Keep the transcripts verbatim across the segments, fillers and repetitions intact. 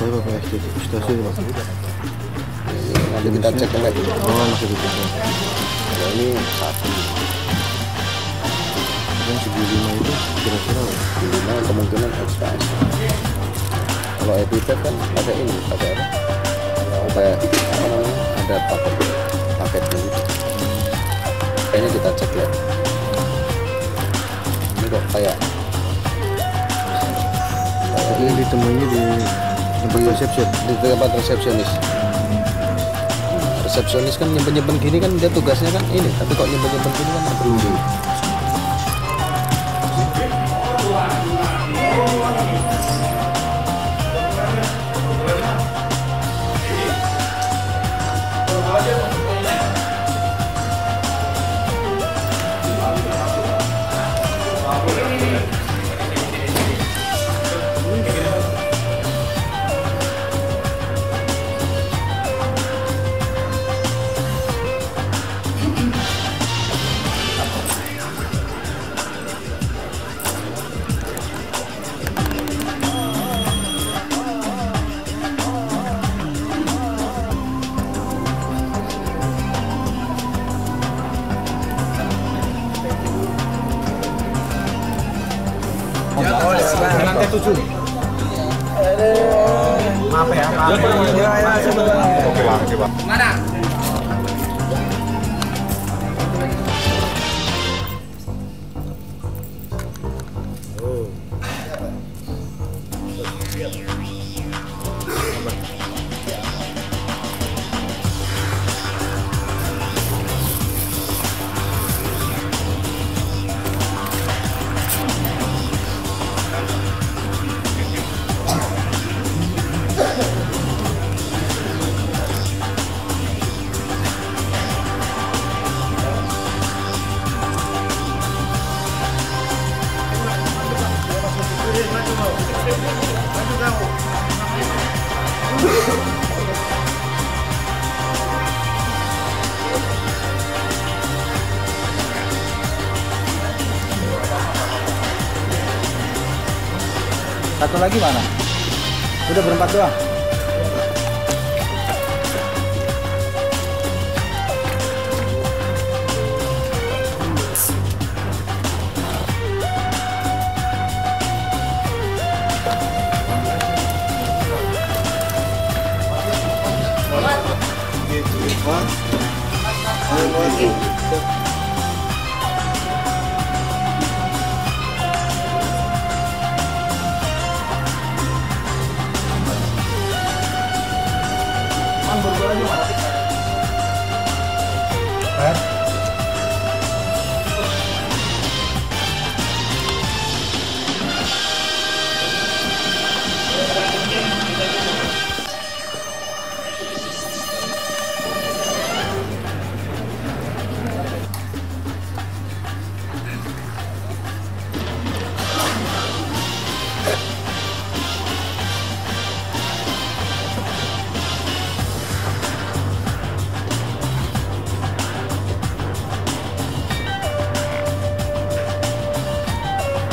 Tapi Bapak S D sudah sih Pak. Nanti kita cek lagi. Oh, masih dicek. Kalau ini satu. Dan segi lima itu kira-kira lima kemungkinan X P S. Kalau epithet kan pakai ini, pakai apa? Pakai apa namanya? Ada paket paketnya gitu. Kayaknya kita cek ya. Ini kok kayak ini ditemuinya di tempat resepsi, di tempat resepsionis. Resepsionis kan nyimpen-nyimpen gini kan dia tugasnya kan ini, tapi kok nyimpen-nyimpen gini kan nggak perlu. Lantai tujuh. Maaf ya, maaf ya. Oke Pak, oke Pak. Mana? Satu lagi mana? Udah berempat doang.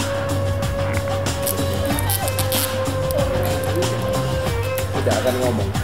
tidak akan ngomong.